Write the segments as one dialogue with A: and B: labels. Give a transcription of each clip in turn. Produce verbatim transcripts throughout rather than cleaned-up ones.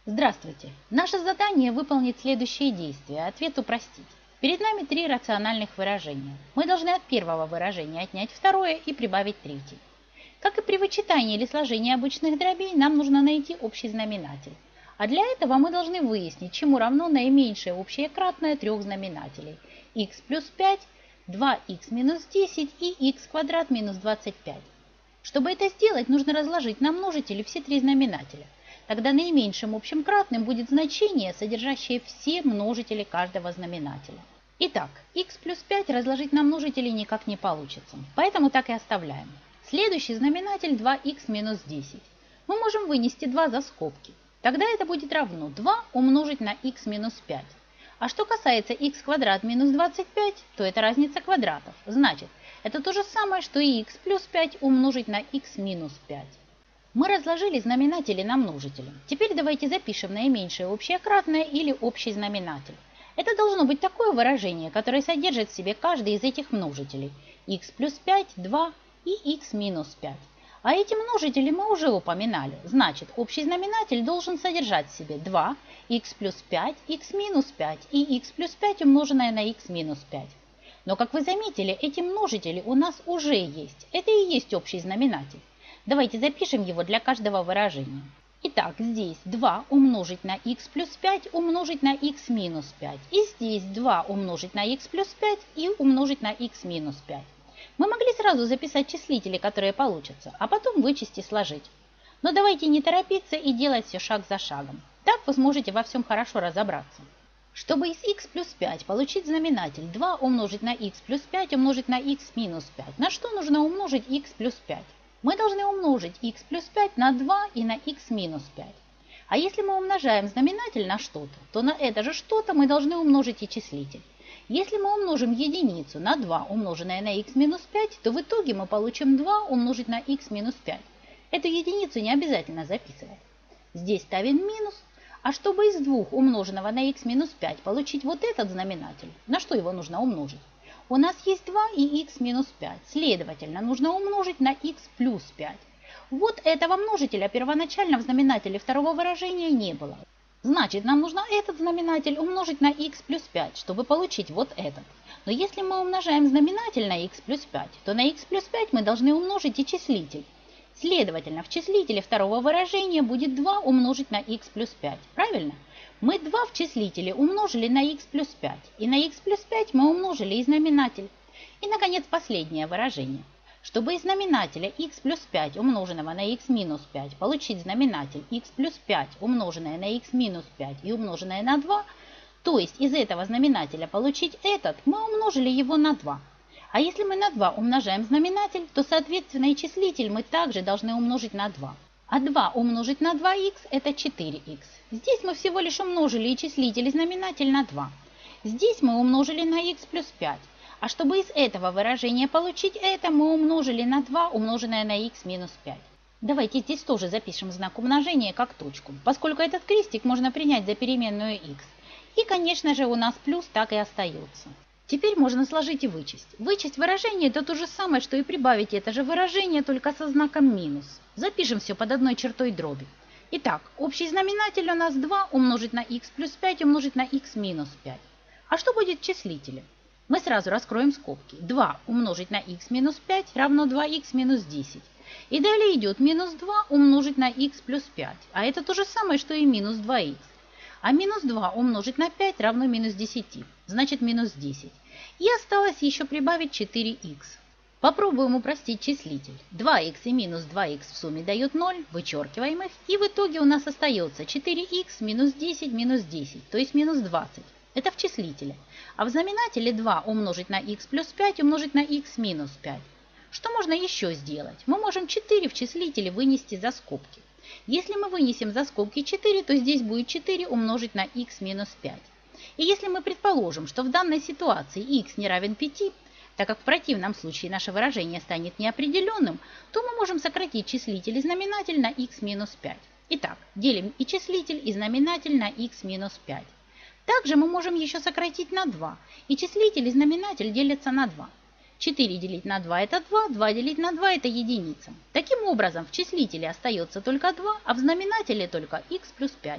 A: Здравствуйте! Наше задание выполнить следующие действия, ответ упростить. Перед нами три рациональных выражения. Мы должны от первого выражения отнять второе и прибавить третье. Как и при вычитании или сложении обычных дробей, нам нужно найти общий знаменатель. А для этого мы должны выяснить, чему равно наименьшее общее кратное трех знаменателей – х плюс пять, два х минус десять и х квадрат минус двадцать пять. Чтобы это сделать, нужно разложить на множители все три знаменателя. Тогда наименьшим общим кратным будет значение, содержащее все множители каждого знаменателя. Итак, х плюс пять разложить на множители никак не получится, поэтому так и оставляем. Следующий знаменатель два х минус десять. Мы можем вынести два за скобки. Тогда это будет равно два умножить на х минус пять. А что касается х квадрат минус двадцать пять, то это разница квадратов. Значит, это то же самое, что и х плюс пять умножить на х минус пять. Мы разложили знаменатели на множители. Теперь давайте запишем наименьшее общее кратное или общий знаменатель. Это должно быть такое выражение, которое содержит в себе каждый из этих множителей. Х плюс пять, два и х минус пять. А эти множители мы уже упоминали. Значит, общий знаменатель должен содержать в себе два, х плюс пять, х минус пять и х плюс пять умноженное на х минус пять. Но, как вы заметили, эти множители у нас уже есть. Это и есть общий знаменатель. Давайте запишем его для каждого выражения. Итак, здесь два умножить на х плюс пять умножить на х минус пять. И здесь два умножить на х плюс пять и умножить на х минус пять. Мы могли сразу записать числители, которые получатся, а потом вычесть и сложить. Но давайте не торопиться и делать все шаг за шагом. Так вы сможете во всем хорошо разобраться. Чтобы из х плюс пять получить знаменатель два умножить на х плюс пять умножить на х минус пять, на что нужно умножить х плюс пять? Мы должны умножить х плюс пять на два и на х минус пять. А если мы умножаем знаменатель на что-то, то на это же что-то мы должны умножить и числитель. Если мы умножим единицу на два умноженное на х минус пять, то в итоге мы получим два умножить на х минус пять. Эту единицу не обязательно записывать. Здесь ставим минус. А чтобы из двух умноженного на х минус пять получить вот этот знаменатель, на что его нужно умножить? У нас есть два и х минус пять, следовательно, нужно умножить на х плюс пять. Вот этого множителя первоначально в знаменателе второго выражения не было. Значит, нам нужно этот знаменатель умножить на х плюс пять, чтобы получить вот этот. Но если мы умножаем знаменатель на х плюс пять, то на х плюс пять мы должны умножить и числитель. Следовательно, в числителе второго выражения будет два умножить на х плюс пять. Правильно? Мы два в числителе умножили на х плюс пять, и на х плюс пять мы умножили и знаменатель. И, наконец, последнее выражение. Чтобы из знаменателя х плюс пять умноженного на х минус пять получить знаменатель х плюс пять умноженное на х минус пять и умноженное на два, то есть из этого знаменателя получить этот, мы умножили его на два. А если мы на два умножаем знаменатель, то, соответственно, и числитель мы также должны умножить на два. А два умножить на два х – это четыре х. Здесь мы всего лишь умножили и числитель, и знаменатель на два. Здесь мы умножили на х плюс пять. А чтобы из этого выражения получить это, мы умножили на два умноженное на х минус пять. Давайте здесь тоже запишем знак умножения как точку, поскольку этот крестик можно принять за переменную х. И, конечно же, у нас плюс так и остается. Теперь можно сложить и вычесть. Вычесть выражение – это то же самое, что и прибавить это же выражение, только со знаком минус. Запишем все под одной чертой дроби. Итак, общий знаменатель у нас два умножить на х плюс пять умножить на х минус пять. А что будет в числителе? Мы сразу раскроем скобки. два умножить на х минус пять равно два х минус десять. И далее идет минус два умножить на х плюс пять. А это то же самое, что и минус два х. А минус два умножить на пять равно минус десять. Значит минус десять. И осталось еще прибавить четыре х. Попробуем упростить числитель. два х и минус два х в сумме дают ноль, вычеркиваем их. И в итоге у нас остается четыре х минус десять минус десять, то есть минус двадцать. Это в числителе. А в знаменателе два умножить на х плюс пять умножить на х минус пять. Что можно еще сделать? Мы можем четыре в числителе вынести за скобки. Если мы вынесем за скобки четыре, то здесь будет четыре умножить на х минус пять. И если мы предположим, что в данной ситуации х не равен пяти, так как в противном случае наше выражение станет неопределенным, то мы можем сократить числитель и знаменатель на х минус пять. Итак, делим и числитель, и знаменатель на х минус пять. Также мы можем еще сократить на два, и числитель и знаменатель делятся на два. четыре делить на два – это два, два делить на два – это единица. Таким образом, в числителе остается только два, а в знаменателе только х плюс пять.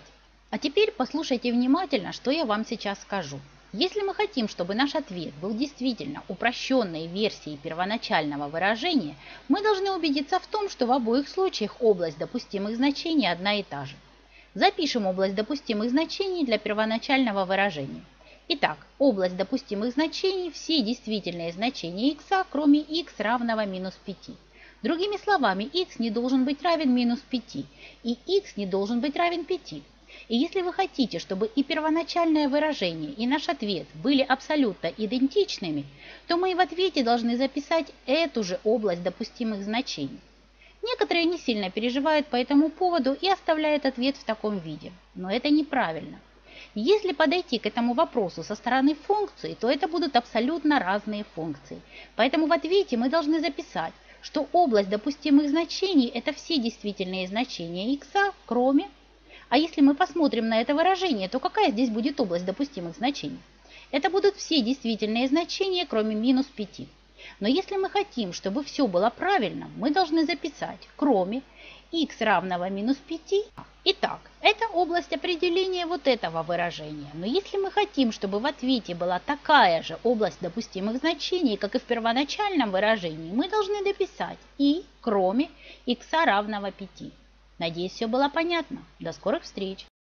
A: А теперь послушайте внимательно, что я вам сейчас скажу. Если мы хотим, чтобы наш ответ был действительно упрощенной версией первоначального выражения, мы должны убедиться в том, что в обоих случаях область допустимых значений одна и та же. Запишем область допустимых значений для первоначального выражения. Итак, область допустимых значений – все действительные значения x, кроме x равного минус пяти. Другими словами, x не должен быть равен минус пяти, и x не должен быть равен пяти. И если вы хотите, чтобы и первоначальное выражение, и наш ответ были абсолютно идентичными, то мы и в ответе должны записать эту же область допустимых значений. Некоторые не сильно переживают по этому поводу и оставляют ответ в таком виде, но это неправильно. Если подойти к этому вопросу со стороны функции, то это будут абсолютно разные функции. Поэтому в ответе мы должны записать, что область допустимых значений – это все действительные значения x, кроме... А если мы посмотрим на это выражение, то какая здесь будет область допустимых значений? Это будут все действительные значения, кроме минус пяти. Но если мы хотим, чтобы все было правильно, мы должны записать, кроме x равного минус пяти. Итак, это область определения вот этого выражения. Но если мы хотим, чтобы в ответе была такая же область допустимых значений, как и в первоначальном выражении, мы должны дописать и кроме x равного пяти. Надеюсь, все было понятно. До скорых встреч!